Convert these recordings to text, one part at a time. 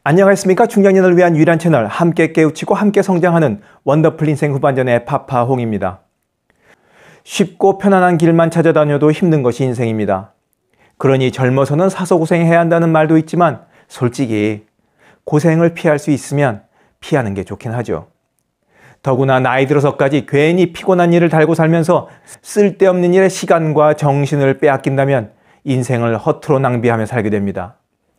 안녕하십니까. 중장년을 위한 유일한 채널, 함께 깨우치고 함께 성장하는 원더풀 인생 후반전의 파파홍입니다. 쉽고 편안한 길만 찾아다녀도 힘든 것이 인생입니다. 그러니 젊어서는 사서고생해야 한다는 말도 있지만 솔직히 고생을 피할 수 있으면 피하는 게 좋긴 하죠. 더구나 나이 들어서까지 괜히 피곤한 일을 달고 살면서 쓸데없는 일에 시간과 정신을 빼앗긴다면 인생을 허투루 낭비하며 살게 됩니다.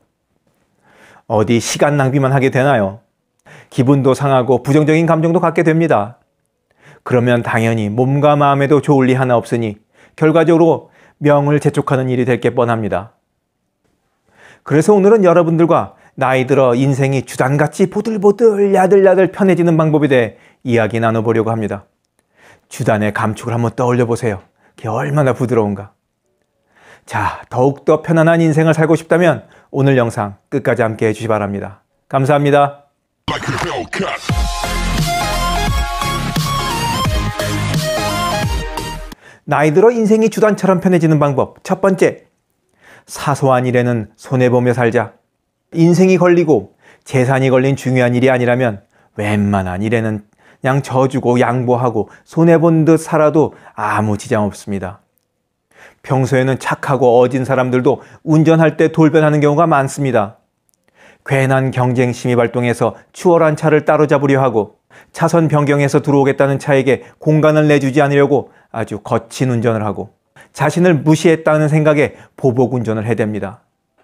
어디 시간 낭비만 하게 되나요? 기분도 상하고 부정적인 감정도 갖게 됩니다. 그러면 당연히 몸과 마음에도 좋을 리 하나 없으니 결과적으로 명을 재촉하는 일이 될 게 뻔합니다. 그래서 오늘은 여러분들과 나이 들어 인생이 주단같이 보들보들 야들야들 편해지는 방법에 대해 이야기 나눠보려고 합니다. 주단의 감촉을 한번 떠올려 보세요. 그게 얼마나 부드러운가. 자, 더욱더 편안한 인생을 살고 싶다면 오늘 영상 끝까지 함께 해주시 바랍니다. 감사합니다. 나이 들어 인생이 주단처럼 편해지는 방법. 첫 번째, 사소한 일에는 손해보며 살자. 인생이 걸리고 재산이 걸린 중요한 일이 아니라면 웬만한 일에는 그냥 져주고 양보하고 손해본 듯 살아도 아무 지장 없습니다. 평소에는 착하고 어진 사람들도 운전할 때 돌변하는 경우가 많습니다. 괜한 경쟁심이 발동해서 추월한 차를 따로잡으려 하고 차선 변경해서 들어오겠다는 차에게 공간을 내주지 않으려고 아주 거친 운전을 하고 자신을 무시했다는 생각에 보복 운전을 해댑니다.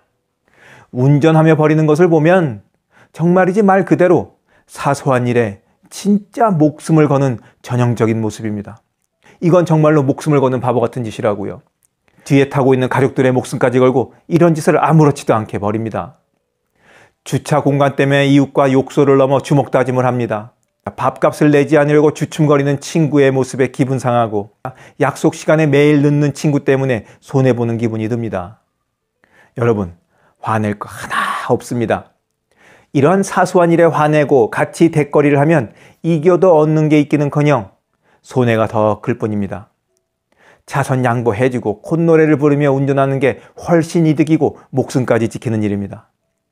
운전하며 버리는 것을 보면 정말이지 말 그대로 사소한 일에 진짜 목숨을 거는 전형적인 모습입니다. 이건 정말로 목숨을 거는 바보 같은 짓이라고요. 뒤에 타고 있는 가족들의 목숨까지 걸고 이런 짓을 아무렇지도 않게 벌입니다. 주차 공간 때문에 이웃과 욕설을 넘어 주먹다짐을 합니다. 밥값을 내지 않으려고 주춤거리는 친구의 모습에 기분 상하고 약속 시간에 매일 늦는 친구 때문에 손해보는 기분이 듭니다. 여러분, 화낼 거 하나 없습니다. 이런 사소한 일에 화내고 같이 대거리를 하면 이겨도 얻는 게 있기는커녕 손해가 더 클 뿐입니다. 차선 양보해주고 콧노래를 부르며 운전하는 게 훨씬 이득이고 목숨까지 지키는 일입니다.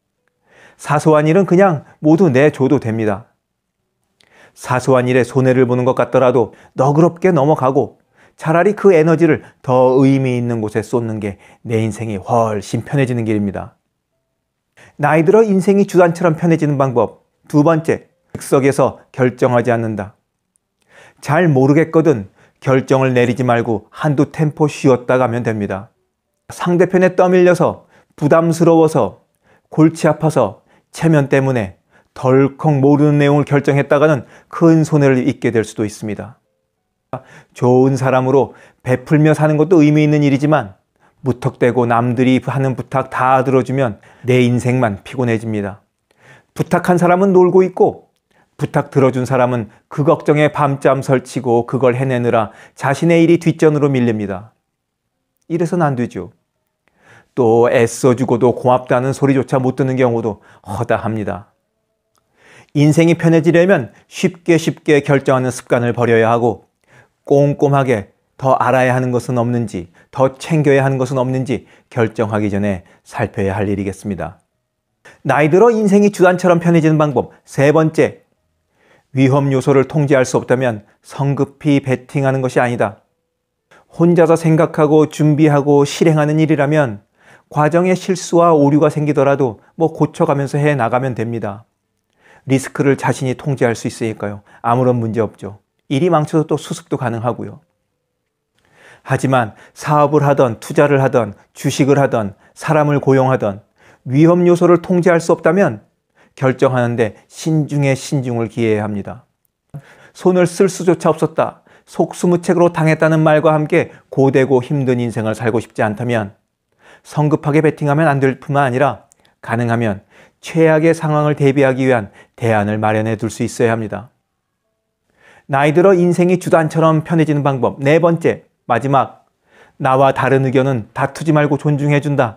사소한 일은 그냥 모두 내줘도 됩니다. 사소한 일에 손해를 보는 것 같더라도 너그럽게 넘어가고 차라리 그 에너지를 더 의미 있는 곳에 쏟는 게 내 인생이 훨씬 편해지는 길입니다. 나이 들어 인생이 주단처럼 편해지는 방법. 두 번째, 즉석에서 결정하지 않는다. 잘 모르겠거든 결정을 내리지 말고 한두 템포 쉬었다 가면 됩니다. 상대편에 떠밀려서 부담스러워서 골치 아파서 체면 때문에 덜컥 모르는 내용을 결정했다가는 큰 손해를 입게 될 수도 있습니다. 좋은 사람으로 베풀며 사는 것도 의미 있는 일이지만 무턱대고 남들이 하는 부탁 다 들어주면 내 인생만 피곤해집니다. 부탁한 사람은 놀고 있고 부탁 들어준 사람은 그 걱정에 밤잠 설치고 그걸 해내느라 자신의 일이 뒷전으로 밀립니다. 이래서는 안 되죠. 또 애써주고도 고맙다는 소리조차 못 듣는 경우도 허다합니다. 인생이 편해지려면 쉽게 결정하는 습관을 버려야 하고 꼼꼼하게 더 알아야 하는 것은 없는지, 더 챙겨야 하는 것은 없는지 결정하기 전에 살펴야 할 일이겠습니다. 나이 들어 인생이 주단처럼 편해지는 방법. 세 번째, 위험 요소를 통제할 수 없다면 성급히 베팅하는 것이 아니다. 혼자서 생각하고 준비하고 실행하는 일이라면 과정에 실수와 오류가 생기더라도 고쳐가면서 해 나가면 됩니다. 리스크를 자신이 통제할 수 있으니까요. 아무런 문제 없죠. 일이 망쳐도 또 수습도 가능하고요. 하지만 사업을 하던 투자를 하던 주식을 하던 사람을 고용하던 위험 요소를 통제할 수 없다면 결정하는데 신중에 신중을 기해야 합니다. 손을 쓸 수조차 없었다, 속수무책으로 당했다는 말과 함께 고되고 힘든 인생을 살고 싶지 않다면 성급하게 베팅하면 안 될 뿐만 아니라 가능하면 최악의 상황을 대비하기 위한 대안을 마련해 둘 수 있어야 합니다. 나이 들어 인생이 주단처럼 편해지는 방법. 네 번째, 마지막, 나와 다른 의견은 다투지 말고 존중해준다.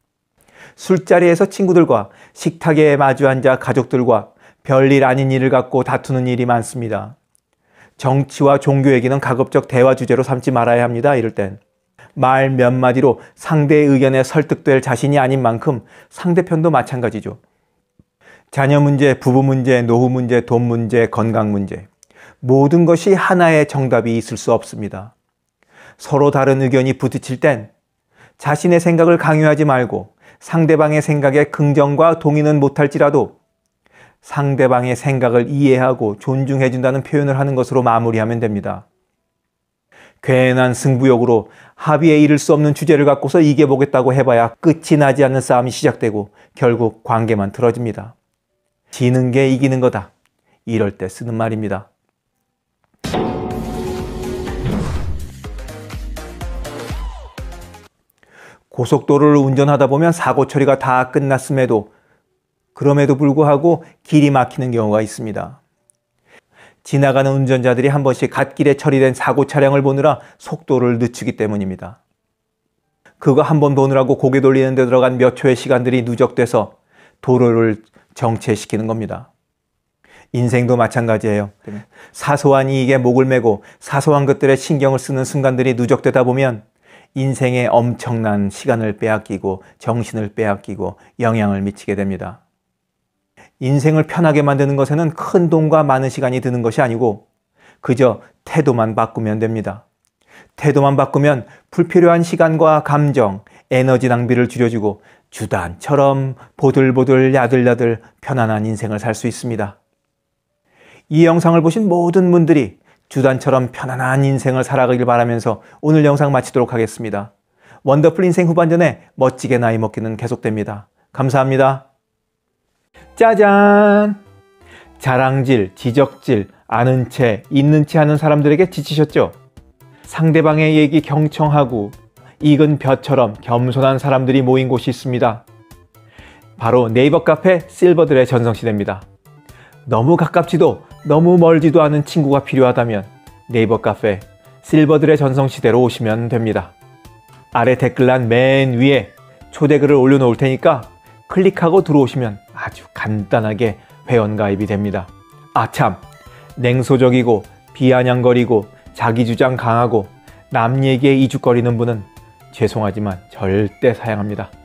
술자리에서 친구들과 식탁에 마주 앉아 가족들과 별일 아닌 일을 갖고 다투는 일이 많습니다. 정치와 종교 얘기는 가급적 대화 주제로 삼지 말아야 합니다. 이럴 땐 말 몇 마디로 상대의 의견에 설득될 자신이 아닌 만큼 상대편도 마찬가지죠. 자녀 문제, 부부 문제, 노후 문제, 돈 문제, 건강 문제. 모든 것이 하나의 정답이 있을 수 없습니다. 서로 다른 의견이 부딪힐 땐 자신의 생각을 강요하지 말고 상대방의 생각에 긍정과 동의는 못할지라도 상대방의 생각을 이해하고 존중해준다는 표현을 하는 것으로 마무리하면 됩니다. 괜한 승부욕으로 합의에 이를 수 없는 주제를 갖고서 이겨보겠다고 해봐야 끝이 나지 않는 싸움이 시작되고 결국 관계만 틀어집니다. 지는 게 이기는 거다. 이럴 때 쓰는 말입니다. 고속도로를 운전하다 보면 사고 처리가 다 끝났음에도 그럼에도 불구하고 길이 막히는 경우가 있습니다. 지나가는 운전자들이 한 번씩 갓길에 처리된 사고 차량을 보느라 속도를 늦추기 때문입니다. 그거 한 번 보느라고 고개 돌리는 데 들어간 몇 초의 시간들이 누적돼서 도로를 정체시키는 겁니다. 인생도 마찬가지예요. 사소한 이익에 목을 매고 사소한 것들에 신경을 쓰는 순간들이 누적되다 보면 인생에 엄청난 시간을 빼앗기고 정신을 빼앗기고 영향을 미치게 됩니다. 인생을 편하게 만드는 것에는 큰 돈과 많은 시간이 드는 것이 아니고 그저 태도만 바꾸면 됩니다. 태도만 바꾸면 불필요한 시간과 감정, 에너지 낭비를 줄여주고 주단처럼 보들보들 야들야들 편안한 인생을 살 수 있습니다. 이 영상을 보신 모든 분들이 주단처럼 편안한 인생을 살아가길 바라면서 오늘 영상 마치도록 하겠습니다. 원더풀 인생 후반전에 멋지게 나이 먹기는 계속됩니다. 감사합니다. 짜잔! 자랑질, 지적질, 아는 채, 있는 채 하는 사람들에게 지치셨죠? 상대방의 얘기 경청하고 익은 벼처럼 겸손한 사람들이 모인 곳이 있습니다. 바로 네이버 카페 실버들의 전성시대입니다. 너무 가깝지도 너무 멀지도 않은 친구가 필요하다면 네이버 카페 실버들의 전성시대로 오시면 됩니다. 아래 댓글란 맨 위에 초대글을 올려놓을 테니까 클릭하고 들어오시면 아주 간단하게 회원가입이 됩니다. 아참, 냉소적이고 비아냥거리고 자기주장 강하고 남 얘기에 이죽거리는 분은 죄송하지만 절대 사양합니다.